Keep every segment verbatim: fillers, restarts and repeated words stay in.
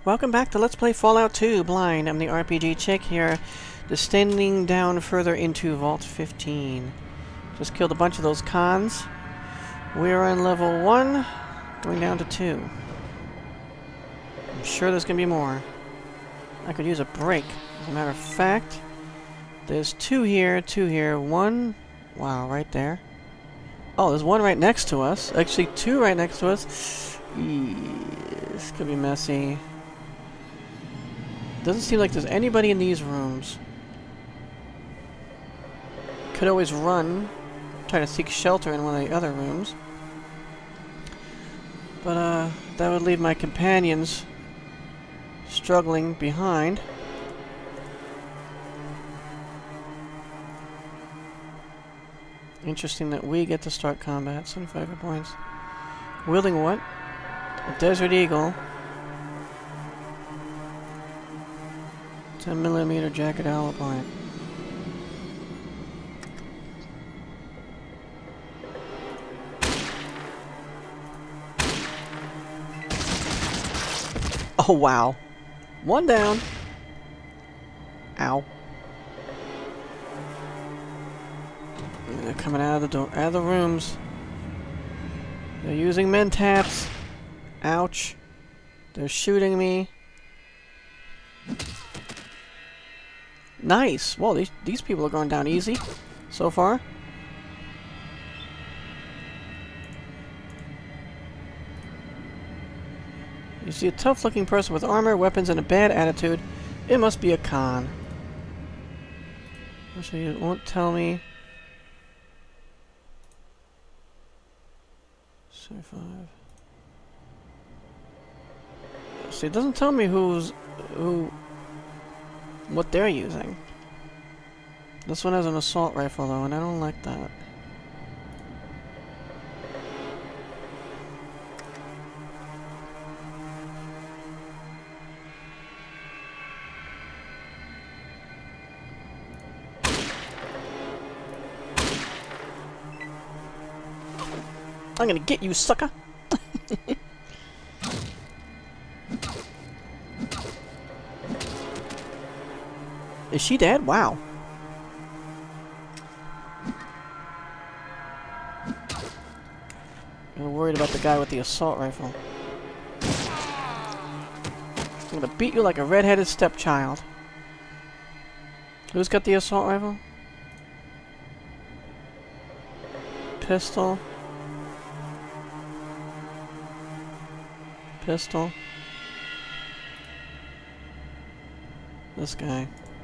welcome back to Let's Play Fallout two Blind. I'm the R P G chick here, descending down further into Vault fifteen. Just killed a bunch of those cons. We're on level one, going down to two. I'm sure there's gonna be more. I could use a break. As a matter of fact, there's two here, two here, one... Wow, right there. Oh, there's one right next to us. Actually, two right next to us. This could be messy. Doesn't seem like there's anybody in these rooms. Could always run, try to seek shelter in one of the other rooms. But, uh, that would leave my companions struggling behind. Interesting that we get to start combat. seventy-five hit points. Wielding what? A Desert Eagle. ten millimeter jacket hollow point. Oh wow. One down. Ow. They're coming out of the door, out of the rooms. They're using mentats. Ouch. They're shooting me. Nice. Whoa, these these people are going down easy so far. You see a tough-looking person with armor, weapons, and a bad attitude. It must be a con. Actually, it won't tell me. seventy-five. See, it doesn't tell me who's who, what they're using. This one has an assault rifle though, and I don't like that. I'm gonna get you, sucker! Is she dead? Wow. I'm worried about the guy with the assault rifle. I'm gonna beat you like a red-headed stepchild. Who's got the assault rifle? Pistol. Pistol. This guy.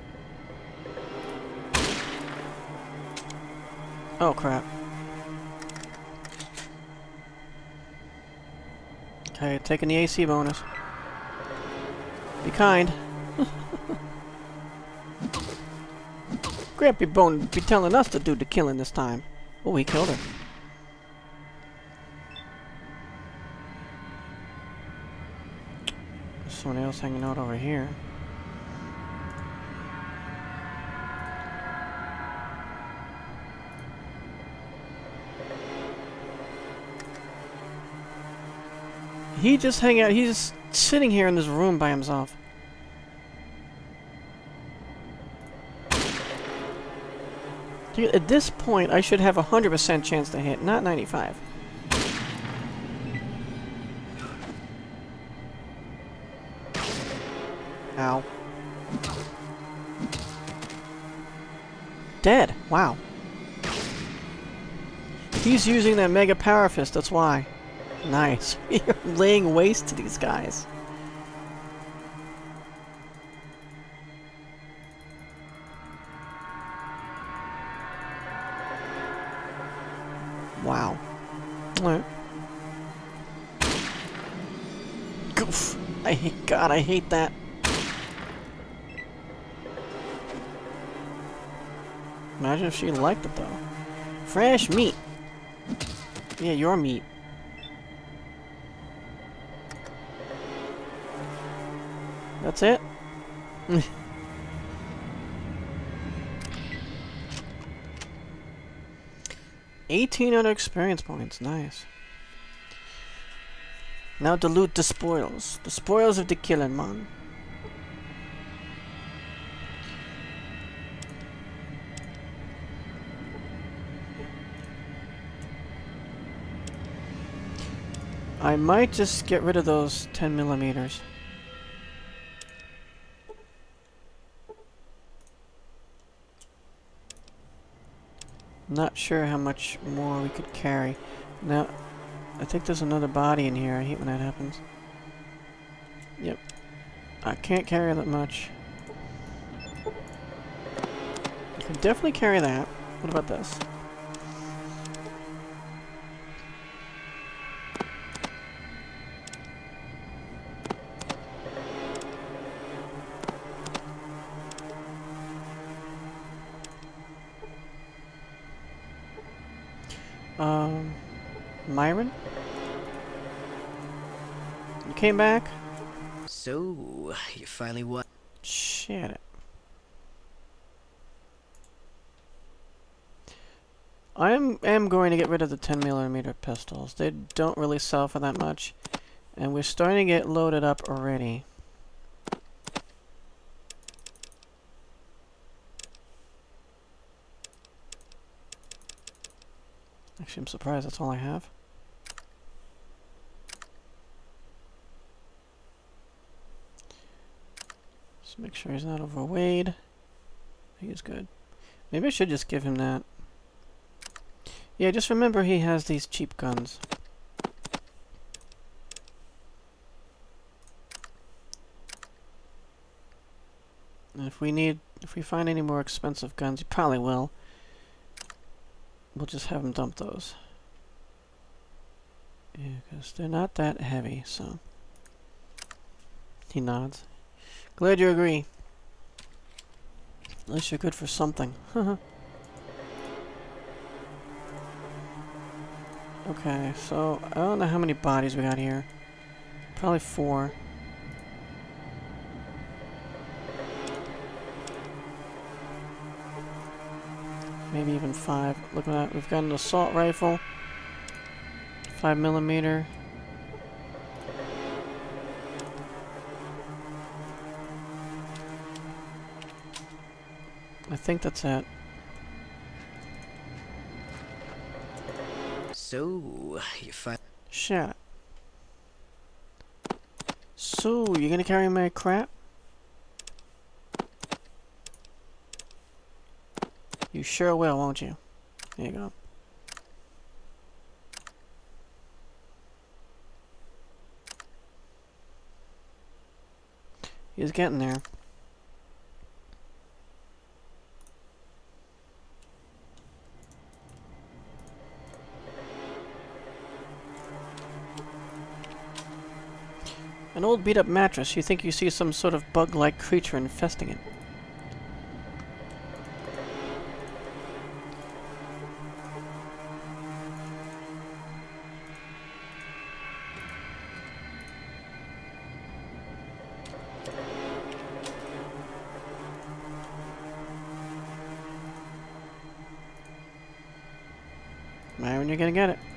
Oh crap. Okay, taking the A C bonus. Be kind. Grampy Bone be telling us to do the killing this time. Oh, he killed her. There's someone else hanging out over here. He just hang out. He's just sitting here in this room by himself. At this point, I should have a hundred percent chance to hit, not ninety-five. Ow. Dead. Wow. He's using that mega power fist. That's why. Nice. You're laying waste to these guys. Wow. Alright. Goof. I hate God, I hate that. Imagine if she liked it though. Fresh meat. Yeah, your meat. That's it? eighteen hundred experience points. Nice. Now to loot the spoils. The spoils of the killing man. I might just get rid of those ten millimeters. Not sure how much more we could carry. Now, I think there's another body in here. I hate when that happens. Yep. I can't carry that much. I can definitely carry that. What about this? Um, Myron? You came back? So, you finally won. Shit it. I am, am going to get rid of the ten millimeter pistols. They don't really sell for that much. And we're starting to get loaded up already. Actually, I'm surprised that's all I have. Just make sure he's not overweight. He's good. Maybe I should just give him that. Yeah, just remember he has these cheap guns. And if we need, if we find any more expensive guns, you probably will. We'll just have him dump those. Yeah, because they're not that heavy, so. He nods. Glad you agree. At least you're good for something. Okay, so I don't know how many bodies we got here. Probably four. Maybe even five. Look at that. We've got an assault rifle. Five millimeter. I think that's it. So, you find. Shut up. So, you gonna carry my crap? You sure will, won't you? There you go. He's getting there. An old beat-up mattress. You think you see some sort of bug-like creature infesting it. Myron, you're gonna get it.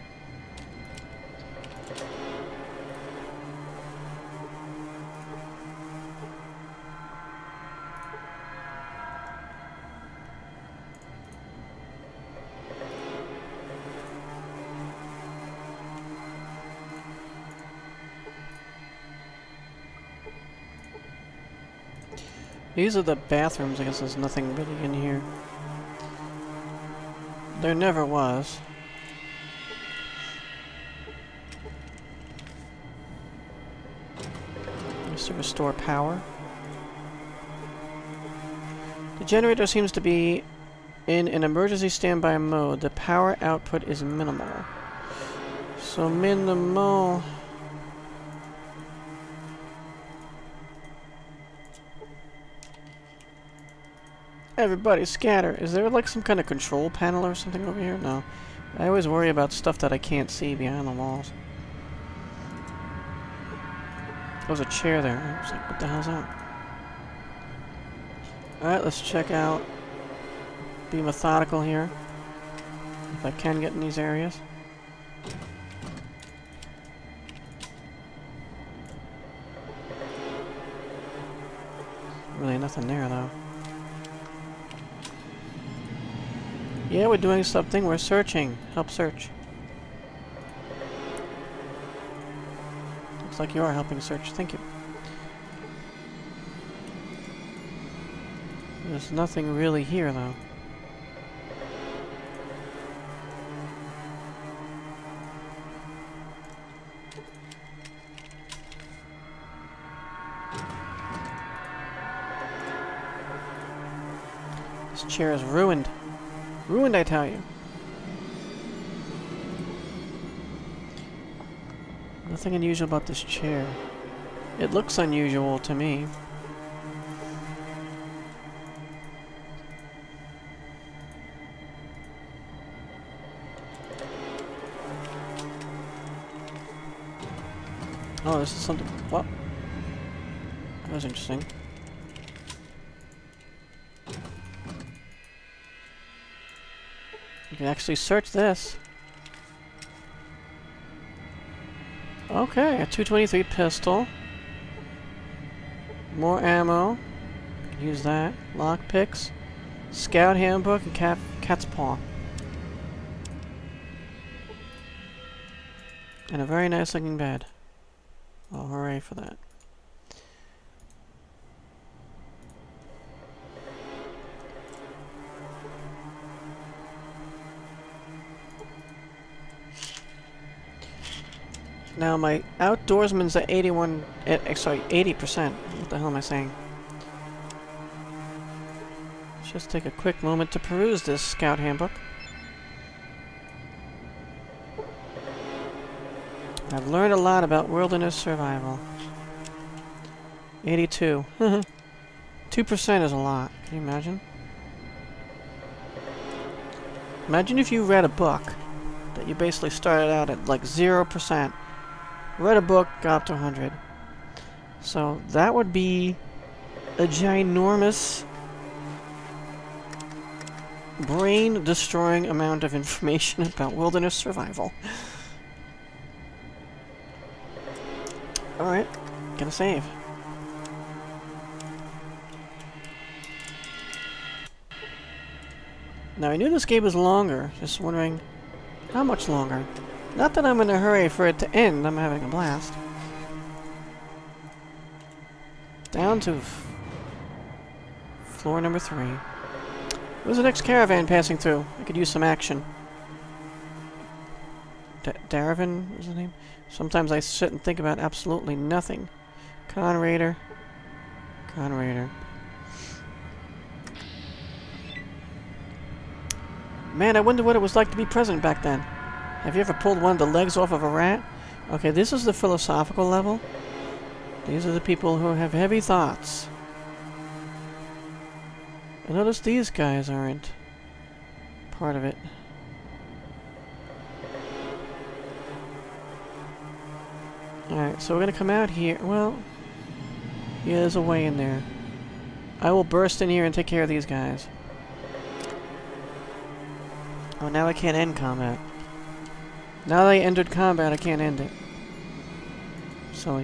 These are the bathrooms. I guess there's nothing really in here. There never was. Just to restore power. The generator seems to be in an emergency standby mode. The power output is minimal. So minimal. Everybody scatter. Is there like some kind of control panel or something over here? No. I always worry about stuff that I can't see behind the walls. There was a chair there. I was like, what the hell's that? Alright, let's check out. Be methodical here. If I can get in these areas. Really nothing there, though. Yeah, we're doing something. We're searching. Help search. Looks like you are helping search. Thank you. There's nothing really here, though. This chair is ruined. Ruined, I tell you. Nothing unusual about this chair. It looks unusual to me. Oh, this is something. What? That was interesting. You can actually search this. Okay, a two twenty-three pistol. More ammo. Use that. Lockpicks. Scout handbook and cat, cat's paw. And a very nice looking bed. Oh, hooray for that. Now my outdoorsman's at eighty-one, uh, sorry, eighty percent. What the hell am I saying? Let's just take a quick moment to peruse this scout handbook. I've learned a lot about wilderness survival. eighty-two. two percent is a lot. Can you imagine? Imagine if you read a book that you basically started out at like zero percent. Read a book, got up to one hundred. So that would be a ginormous, brain-destroying amount of information about wilderness survival. Alright, gonna save. Now I knew this game was longer, just wondering how much longer. Not that I'm in a hurry for it to end, I'm having a blast. Down to f floor number three. Where's the next caravan passing through? I could use some action. D Darvin is his name? Sometimes I sit and think about absolutely nothing. Con Raider. Con Raider. Man, I wonder what it was like to be president back then. Have you ever pulled one of the legs off of a rat? Okay, this is the philosophical level. These are the people who have heavy thoughts. I notice these guys aren't part of it. Alright, so we're gonna come out here. Well, yeah, there's a way in there. I will burst in here and take care of these guys. Oh, now I can't end combat. Now that I entered combat, I can't end it. Silly.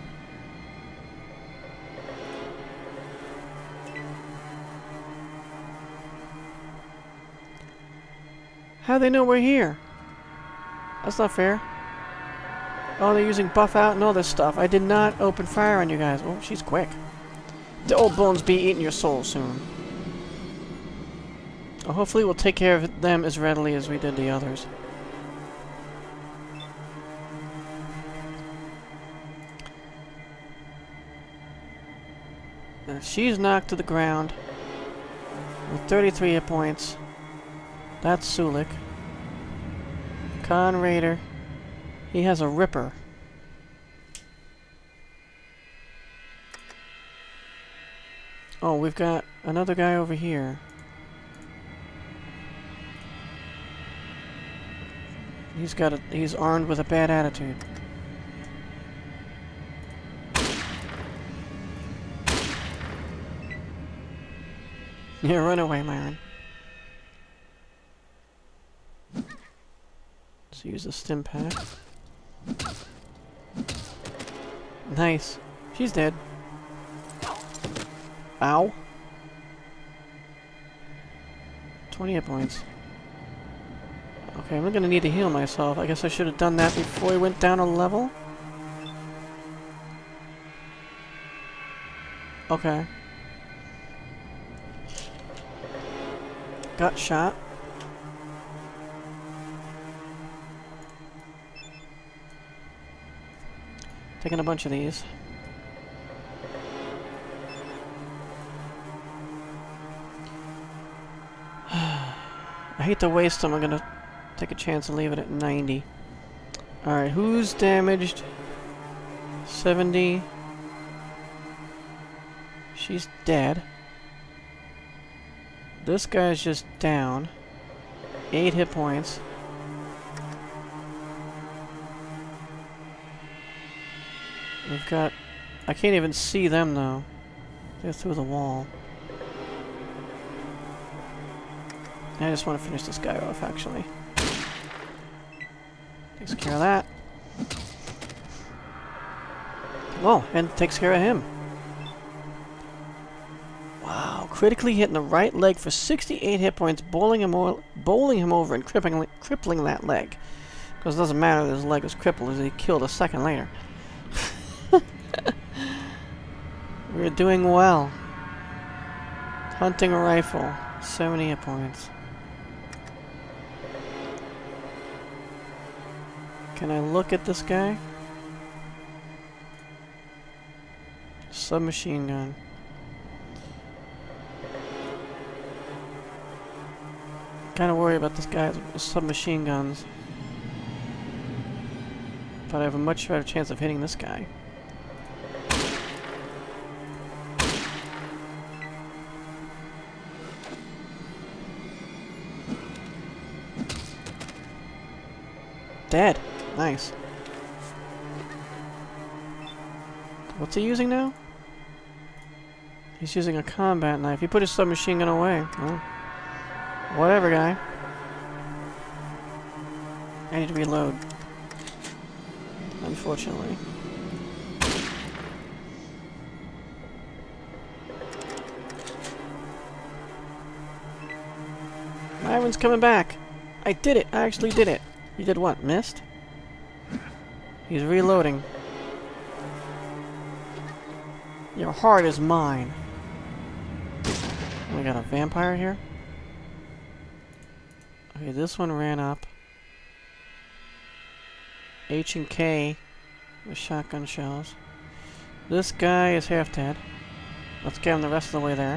How do they know we're here? That's not fair. Oh, they're using buff out and all this stuff. I did not open fire on you guys. Oh, she's quick. The old bones be eating your soul soon. Oh, hopefully we'll take care of them as readily as we did the others. Uh, she's knocked to the ground with thirty-three hit points. That's Sulik. Con Raider. He has a Ripper. Oh, we've got another guy over here. He's got a, he's armed with a bad attitude. Yeah, run away, Myron. Let's use the stim pack. Nice. She's dead. Ow. twenty hit points. Okay, I'm gonna need to heal myself. I guess I should have done that before we went down a level. Okay. Got shot. Taking a bunch of these. I hate to waste them. I'm gonna take a chance and leave it at ninety. Alright, who's damaged? seventy. She's dead. This guy's just down. eight hit points. We've got... I can't even see them though. They're through the wall. I just want to finish this guy off, actually. Takes care of that. Whoa, and takes care of him. Wow, critically hitting the right leg for sixty-eight hit points, bowling him, bowling him over and crippling, crippling that leg. Because it doesn't matter that his leg is crippled, as he killed a second later. We're doing well. Hunting a rifle, seventy hit points. Can I look at this guy? Submachine gun. Kinda worried about this guy with submachine guns. But I have a much better chance of hitting this guy. Dead. Nice. What's he using now? He's using a combat knife. He put his submachine gun away. Well, whatever, guy. I need to reload. Unfortunately. Myron's coming back. I did it. I actually did it. You did what? Missed? He's reloading. Your heart is mine. We got a vampire here. Okay, this one ran up. H and K with shotgun shells. This guy is half dead. Let's get him the rest of the way there.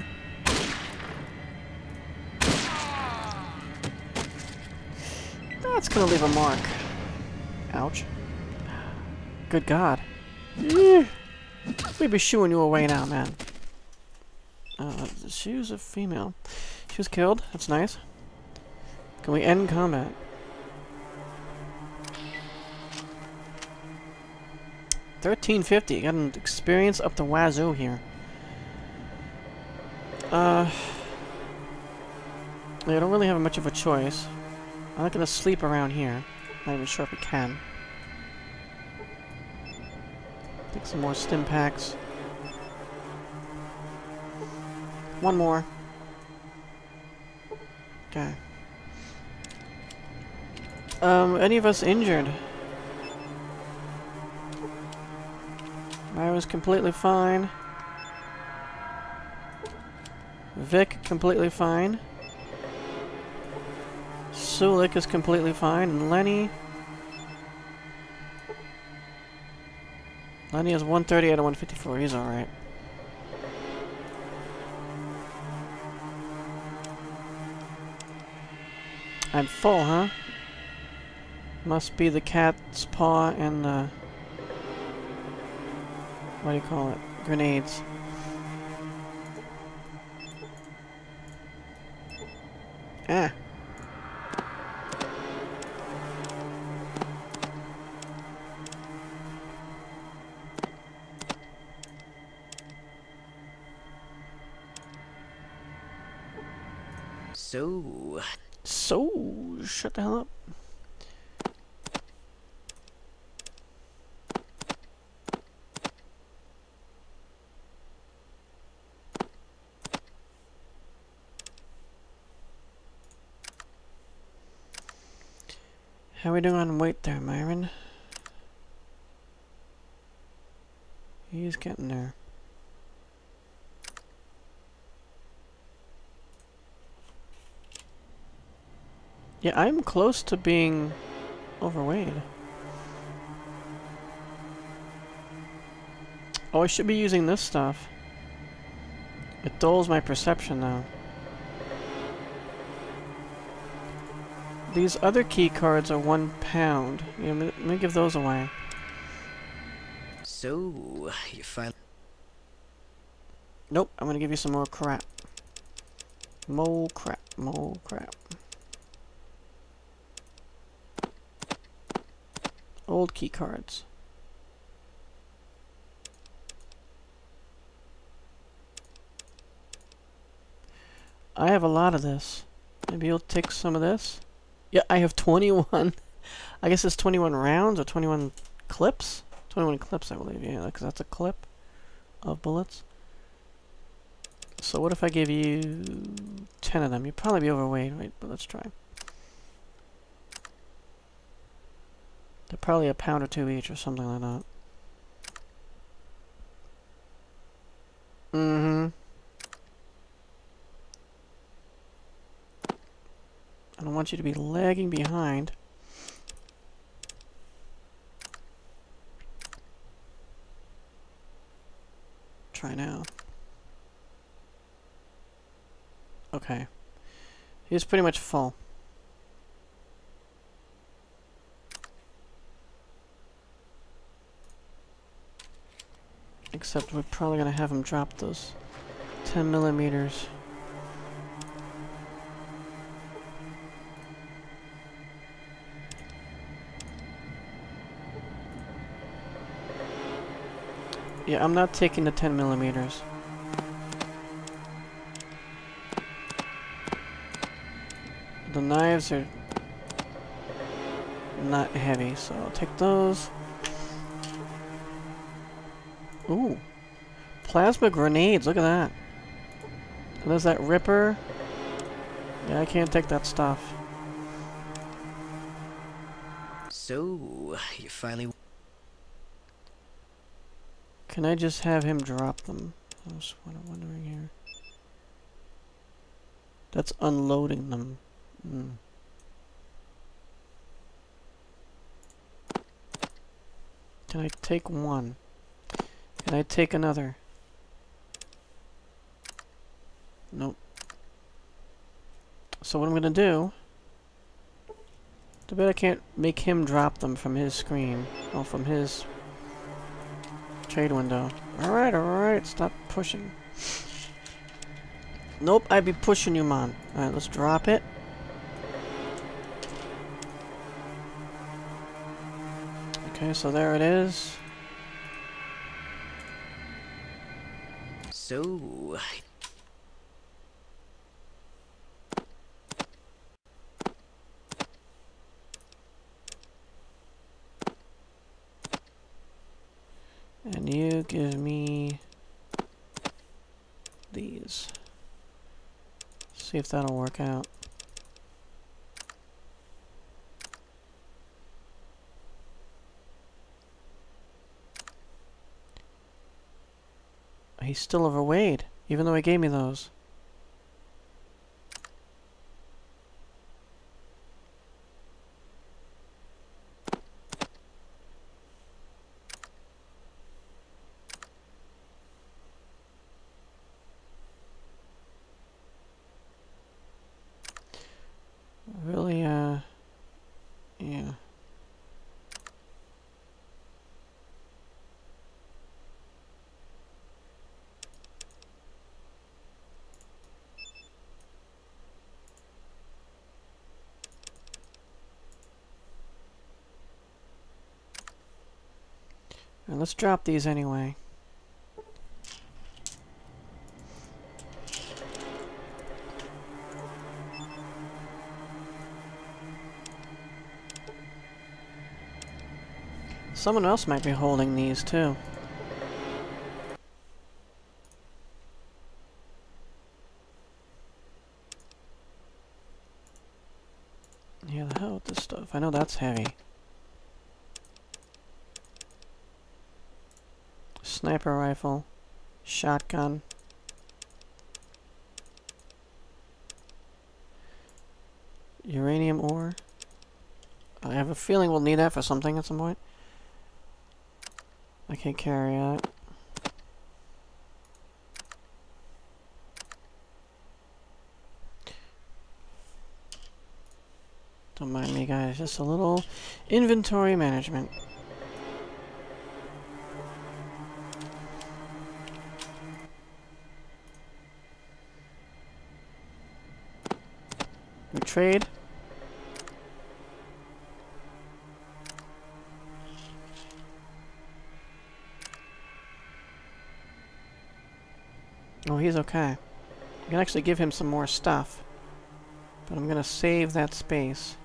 That's gonna leave a mark. Ouch. Good God. We'd be shooing you away now, man. Uh, she was a female. She was killed. That's nice. Can we end combat? thirteen fifty. Got an experience up the wazoo here. Uh, I don't really have much of a choice. I'm not gonna sleep around here. Not even sure if we can. Take some more stim packs. One more. Okay. Um, any of us injured? I was completely fine. Vic, completely fine. Sulik is completely fine, and Lenny... Lenny has one thirty out of one fifty-four, he's alright. I'm full, huh? Must be the cat's paw and the... What do you call it? Grenades. Ah. So... So... Shut the hell up. How we doing on weight there, Myron? He's getting there. Yeah, I'm close to being overweight. Oh, I should be using this stuff. It dulls my perception now. These other key cards are one pound. Yeah, let me give those away. So, you finally... Nope, I'm gonna give you some more crap. More crap, more crap. Old key cards. I have a lot of this. Maybe you'll take some of this? Yeah, I have twenty-one. I guess it's twenty-one rounds or twenty-one clips? twenty-one clips, I believe, yeah, because that's a clip of bullets. So what if I give you ten of them? You'd probably be overweight, right? But let's try. They're probably a pound or two each or something like that. Mm-hmm. I don't want you to be lagging behind. Try now. Okay. He's pretty much full. Except we're probably gonna have him drop those ten millimeters. Yeah, I'm not taking the ten millimeters. The knives are not heavy, so I'll take those. Ooh. Plasma grenades, look at that. And there's that Ripper. Yeah, I can't take that stuff. So, you finally... Can I just have him drop them? I was wondering here. That's unloading them. Mm. Can I take one? Can I take another? Nope. So what I'm gonna do... Too bad I can't make him drop them from his screen. Oh, from his trade window. Alright, alright, stop pushing. Nope, I'd be pushing you, man. Alright, let's drop it. Okay, so there it is. So... And you give me these. See if that'll work out. He's still overweight, even though he gave me those. Really, uh, yeah. Now let's drop these anyway. Someone else might be holding these too. Yeah, the hell with this this stuff? I know that's heavy. Sniper rifle. Shotgun. Uranium ore. I have a feeling we'll need that for something at some point. I can't carry that. Don't mind me, guys. Just a little inventory management. We trade. Oh, he's okay. I can actually give him some more stuff. But I'm gonna save that space.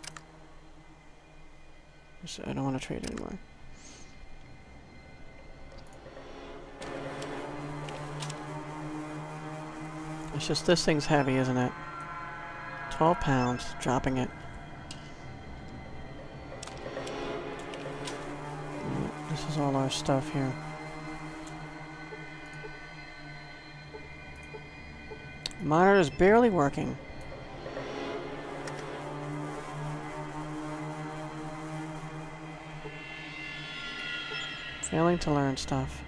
So I don't want to trade anymore. It's just this thing's heavy, isn't it? twelve pounds, dropping it. This is all our stuff here. Monitor is barely working. Failing to learn stuff.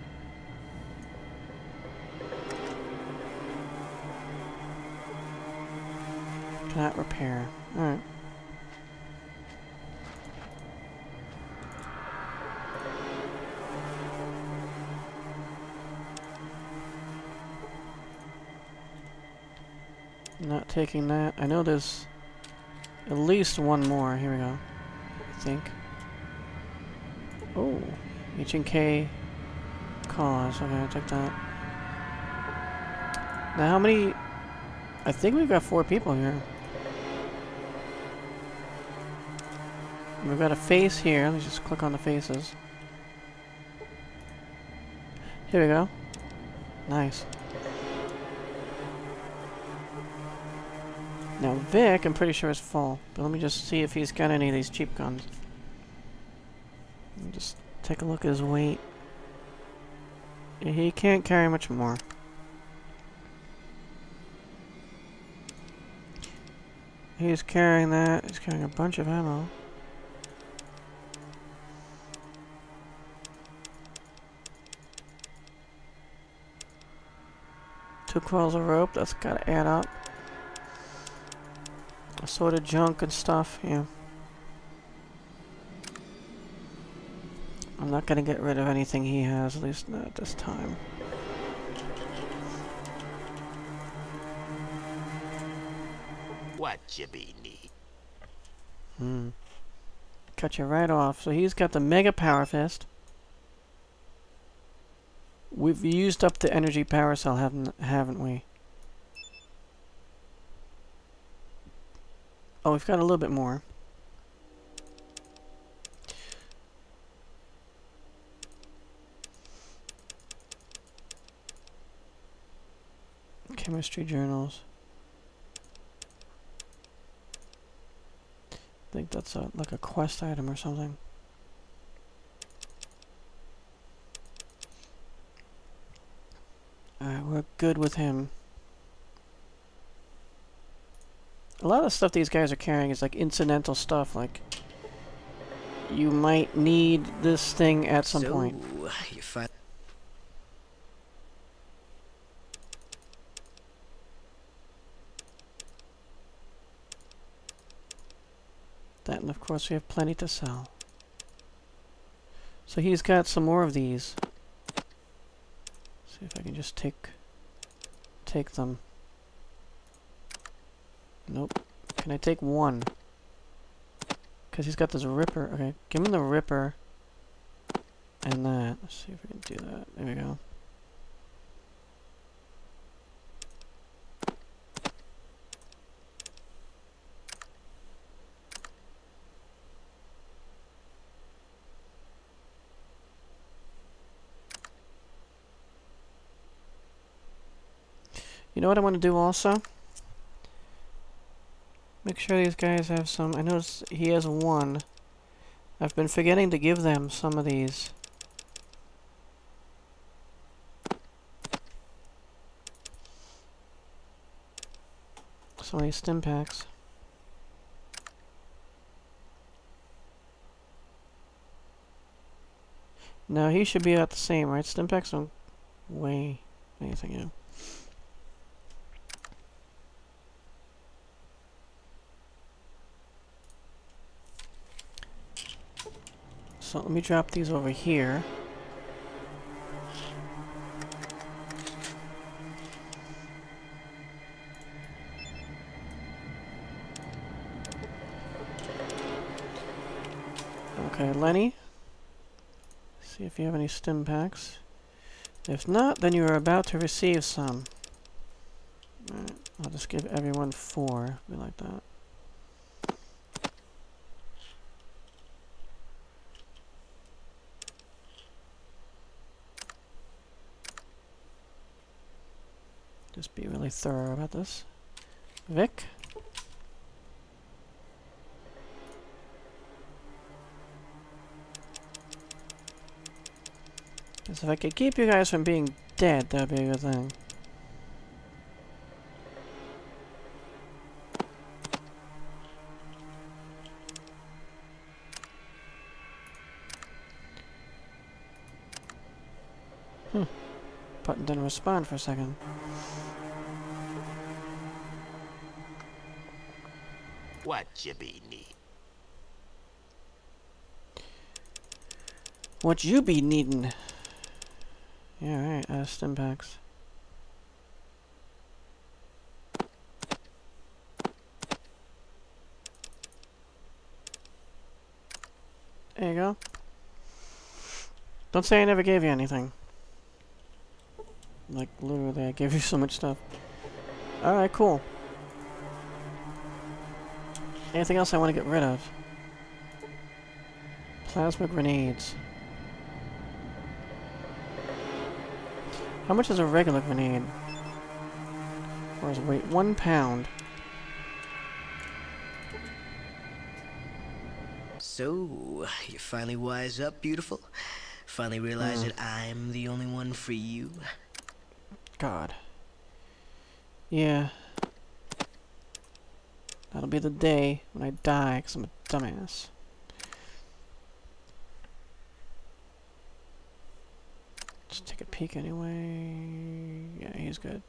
Cannot repair. Alright. Not taking that. I know there's at least one more. Here we go. I think. Oh. H and K cause. Okay, I'll take that. Now how many... I think we've got four people here. We've got a face here. Let's just click on the faces. Here we go. Nice. Now Vic, I'm pretty sure is full. But let me just see if he's got any of these cheap guns. Let me just take a look at his weight. He can't carry much more. He's carrying that. He's carrying a bunch of ammo. Two coils of rope. That's got to add up. Assorted junk and stuff. Yeah. I'm not going to get rid of anything he has, at least not at this time. What you be need? Hmm. Cut you right off. So he's got the Mega Power Fist. We've used up the energy power cell, haven't haven't we? Oh, we've got a little bit more. Chemistry journals. I think that's a like a quest item or something. Alright, we're good with him. A lot of the stuff these guys are carrying is like incidental stuff, like you might need this thing at some so, point. You find That, and of course we have plenty to sell. So he's got some more of these. See if I can just take take them. Nope. Can I take one? Because he's got this ripper. Okay, give him the ripper and that. Let's see if we can do that. There we go. You know what I want to do also? Make sure these guys have some. I noticed he has one. I've been forgetting to give them some of these. Some of these stim packs. No, he should be about the same, right? Stim packs don't weigh anything, yeah. So let me drop these over here. Okay, Lenny. See if you have any stim packs. If not, then you are about to receive some. Alright, I'll just give everyone four. Be like that. Just be really thorough about this. Vic? Because if I could keep you guys from being dead, that'd be a good thing. Hmm. Button didn't respond for a second. What you be need? What you be needin'? Yeah, alright, uh, stim packs. There you go. Don't say I never gave you anything. Like, literally, I gave you so much stuff. Alright, cool. Anything else I want to get rid of? Plasma grenades. How much is a regular grenade? Or is it weight? One pound. So, you finally wise up, beautiful? Finally realize Hmm. that I'm the only one for you? God. Yeah. That'll be the day when I die, because I'm a dumbass. Just take a peek anyway. Yeah, he's good.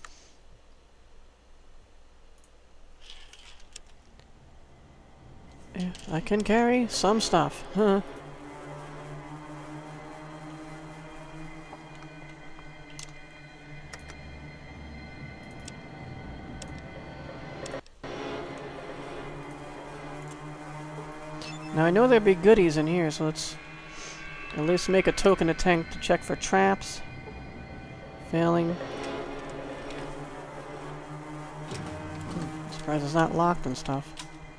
Yeah, I can carry some stuff. Huh. Now I know there'd be goodies in here, so let's at least make a token attempt to check for traps. Failing. Hmm, surprised it's not locked and stuff.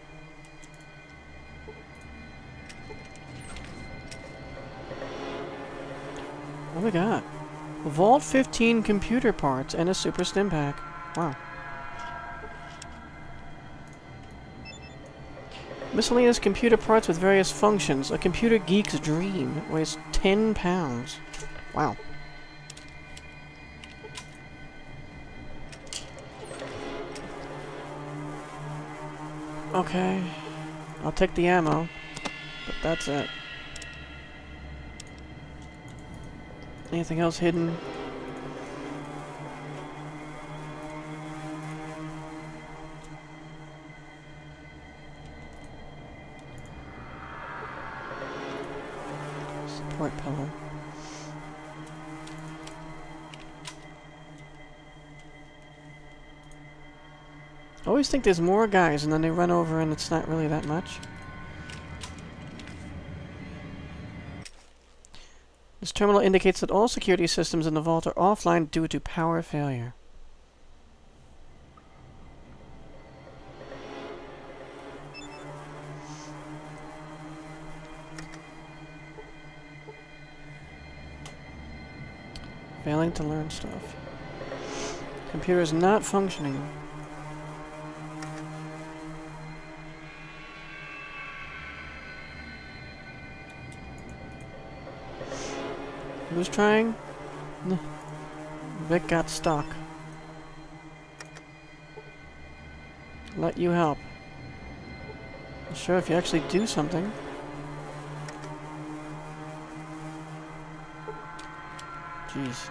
What do we got? Vault fifteen computer parts and a super stim pack. Wow. Miscellaneous computer parts with various functions. A computer geek's dream. It weighs ten pounds. Wow. Okay. I'll take the ammo. But that's it. Anything else hidden? Support pillar. I always think there's more guys and then they run over and it's not really that much. This terminal indicates that all security systems in the vault are offline due to power failure. Failing to learn stuff. Computer is not functioning. Who's trying? Vic got stuck. Let you help. Sure, if you actually do something. Jeez.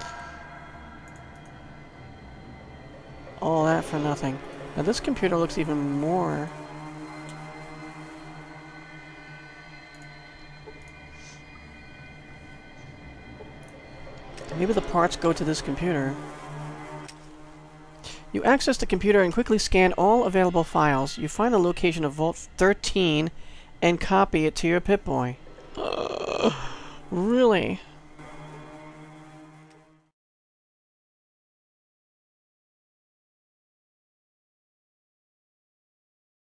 All that for nothing. Now this computer looks even more... Maybe the parts go to this computer. You access the computer and quickly scan all available files. You find the location of Vault thirteen and copy it to your Pip-Boy. Uh, really?